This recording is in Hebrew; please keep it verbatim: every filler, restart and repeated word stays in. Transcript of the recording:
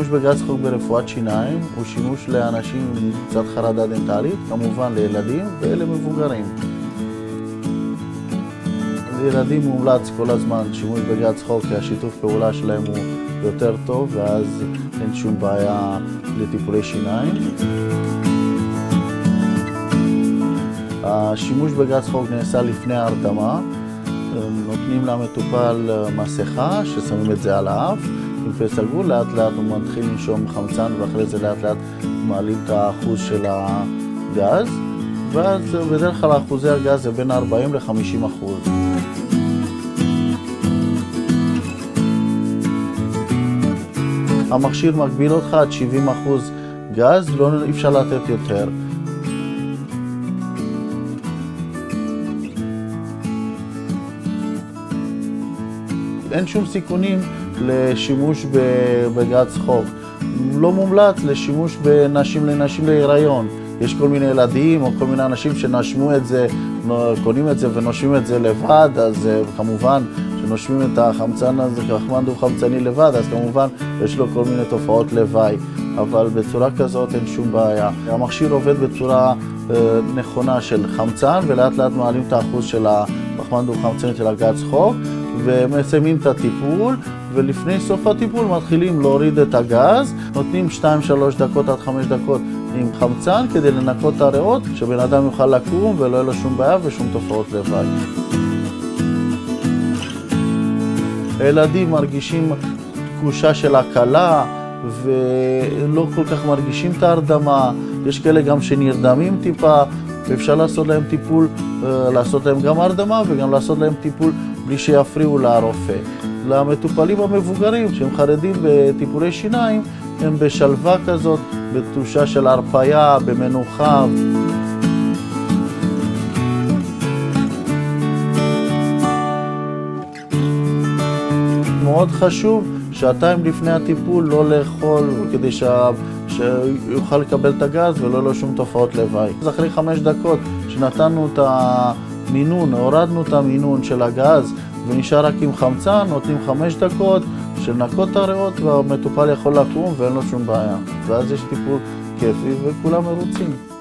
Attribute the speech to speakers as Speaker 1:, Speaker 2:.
Speaker 1: בגז צחוק ברפואת שיניים הוא שימוש לאנשים עם קצת חרדה דנטלית, כמובן לילדים ולמבוגרים. לילדים מומלץ כל הזמן שימוש בגז צחוק כי השיתוף פעולה שלהם הוא יותר טוב ואז אין שום בעיה לטיפולי שיניים. השימוש בגז צחוק נעשה לפני ההרדמה. נותנים למטופל מסכה ששמים את זה על האף עם פה סגור, לאט לאט הוא מתחיל לנשום חמצן ואחרי זה לאט לאט מעלים את האחוז של הגז, ואז בדרך כלל אחוזי הגז זה בין ארבעים לחמישים אחוז. המכשיר מגביל אותך עד שבעים אחוז גז, לא אי אפשר לתת יותר. אין שום סיכונים לשימוש בגז צחוק. לא מומלץ לשימוש בנשים לנשים להיריון. יש כל מיני ילדים או כל מיני אנשים שנשמו את זה, קונים את זה ונושמים את זה לבד, אז כמובן שנושמים את החמצן הזה, פחמן דו-חמצני לבד, אז כמובן יש לו כל מיני תופעות לוואי. אבל בצורה כזאת אין שום בעיה. המכשיר עובד בצורה נכונה של חמצן ולאט לאט מעלים את האחוז של הפחמן דו-חמצני של הגז צחוק ומסיימים את הטיפול, ולפני סוף הטיפול מתחילים להוריד את הגז, נותנים שתיים שלוש דקות עד חמש דקות עם חמצן כדי לנקות את הריאות, שבן אדם יוכל לקום ולא יהיה לו שום בעיה ושום תופעות לוואי. הילדים מרגישים תחושה של הקלה ולא כל כך מרגישים את ההרדמה, יש כאלה גם שנרדמים טיפה, ואפשר לעשות להם טיפול, לעשות להם גם הרדמה וגם לעשות להם טיפול בלי שיפריעו לרופא. למטופלים המבוגרים שהם חרדים בטיפולי שיניים, הם בשלווה כזאת, בתחושה של הרפאיה, במנוחה. מאוד חשוב שעתיים לפני הטיפול לא לאכול כדי שה... שיוכל לקבל את הגז ולא לו שום תופעות לוואי. אז אחרי חמש דקות שנתנו את המינון, הורדנו את המינון של הגז ונשאר רק עם חמצן, נותנים חמש דקות של נקות את הריאות והמטופל יכול לקום ואין לו שום בעיה. ואז יש טיפול כיפי וכולם מרוצים.